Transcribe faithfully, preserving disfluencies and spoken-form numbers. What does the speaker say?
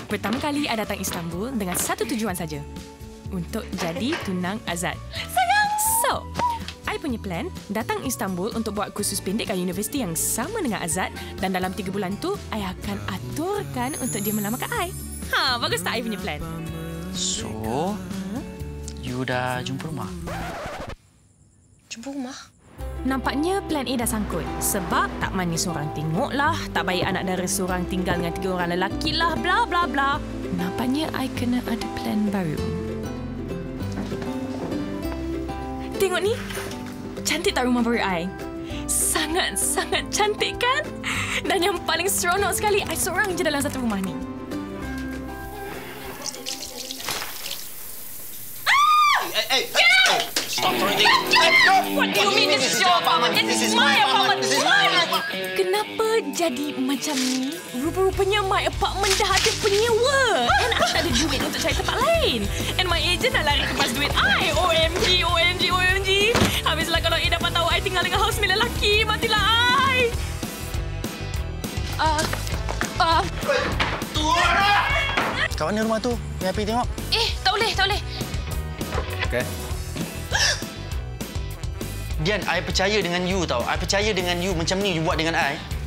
Pertama kali I datang Istanbul dengan satu tujuan saja. Untuk jadi tunang Azad. Sayang! So, I punya plan datang Istanbul untuk buat kursus pendek kat universiti yang sama dengan Azad dan dalam tiga bulan tu, I akan aturkan untuk dia melamar kat I. Ha, bagus tak I punya plan? So, huh? You dah jumpa rumah? Jumpa rumah? Nampaknya plan A dah sangkut. Sebab tak manis seorang tengok lah, tak baik anak dara seorang tinggal dengan tiga orang lelaki lah, bla bla bla. Nampaknya I kena ada plan baru. Tengok ni. Cantik tak rumah baru I? Sangat-sangat cantik kan? Dan yang paling seronok sekali, I seorang je dalam satu rumah ni. Hey, hey, hey, stop throwing things. What do you mean this is your apartment? This is my apartment. This is my apartment. Kenapa jadi macam ni? Rupa-rupanya my apartment dah ada penyewa. And I tak ada duit untuk cari tempat lain. And my agent nak lari kemas duit I. O M G, O M G, O M G. Habislah kalau I dapat tahu I tinggal dengan housemate lelaki. Matilah I. Ah, uh, uh. Kat mana rumah tu? Biar pergi tengok. Eh, tak boleh, tak boleh. Okay. Dian, I percaya dengan you tau. I percaya dengan you macam ni you buat dengan I.